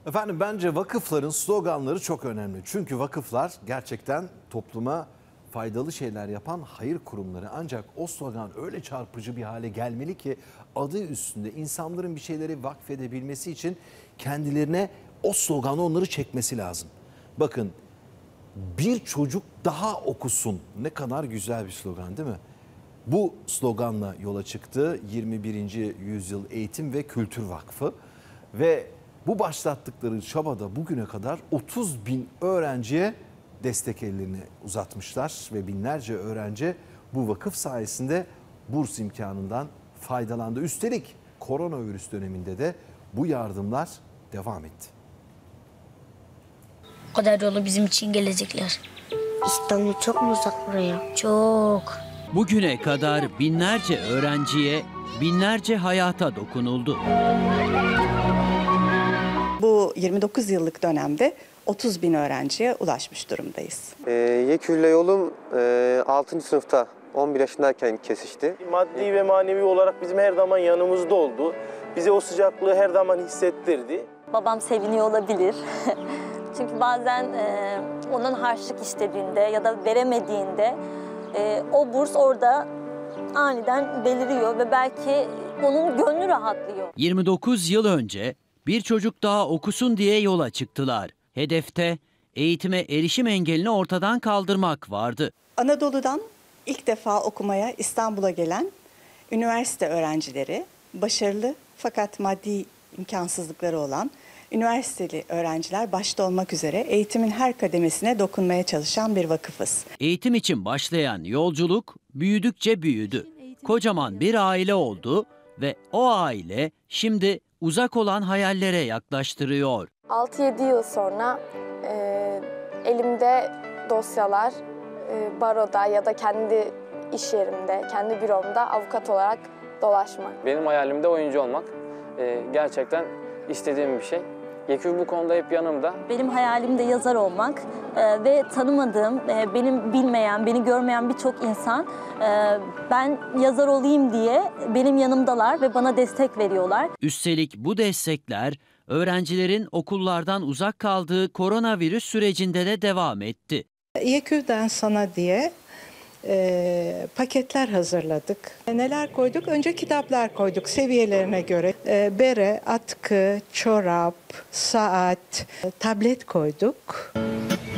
Efendim bence vakıfların sloganları çok önemli. Çünkü vakıflar gerçekten topluma faydalı şeyler yapan hayır kurumları. Ancak o slogan öyle çarpıcı bir hale gelmeli ki adı üstünde insanların bir şeyleri vakfedebilmesi için kendilerine o sloganı onları çekmesi lazım. Bakın, bir çocuk daha okusun. Ne kadar güzel bir slogan değil mi? Bu sloganla yola çıktı 21. Yüzyıl Eğitim ve Kültür Vakfı ve bu başlattıkları çabada bugüne kadar 30 bin öğrenciye destek ellerini uzatmışlar ve binlerce öğrenci bu vakıf sayesinde burs imkanından faydalandı. Üstelik koronavirüs döneminde de bu yardımlar devam etti. O kadar yolu bizim için gelecekler. İstanbul çok mu uzak buraya? Çok. Bugüne kadar binlerce öğrenciye, binlerce hayata dokunuldu. Bu 29 yıllık dönemde 30 bin öğrenciye ulaşmış durumdayız. YKÜ'yle yolum 6. sınıfta 11 yaşındayken kesişti. Maddi ve manevi olarak bizim her zaman yanımızda oldu. Bize o sıcaklığı her zaman hissettirdi. Babam seviniyor olabilir. Çünkü bazen onun harçlık istediğinde ya da veremediğinde o burs orada aniden beliriyor ve belki onun gönlü rahatlıyor. 29 yıl önce bir çocuk daha okusun diye yola çıktılar. Hedefte eğitime erişim engelini ortadan kaldırmak vardı. Anadolu'dan ilk defa okumaya İstanbul'a gelen üniversite öğrencileri, başarılı fakat maddi imkansızlıkları olan üniversiteli öğrenciler başta olmak üzere eğitimin her kademesine dokunmaya çalışan bir vakıfız. Eğitim için başlayan yolculuk büyüdükçe büyüdü. Kocaman bir aile oldu ve o aile şimdi uzak olan hayallere yaklaştırıyor. 6-7 yıl sonra elimde dosyalar baroda ya da kendi iş yerimde, kendi büromda avukat olarak dolaşmak. Benim hayalim de oyuncu olmak. Gerçekten istediğim bir şey. YKÜ bu konuda hep yanımda. Benim hayalim de yazar olmak ve tanımadığım, benim bilmeyen, beni görmeyen birçok insan ben yazar olayım diye benim yanımdalar ve bana destek veriyorlar. Üstelik bu destekler öğrencilerin okullardan uzak kaldığı koronavirüs sürecinde de devam etti. YKÜ'den sana diye paketler hazırladık. Neler koyduk? Önce kitaplar koyduk seviyelerine göre. Bere, atkı, çorap, saat, tablet koyduk.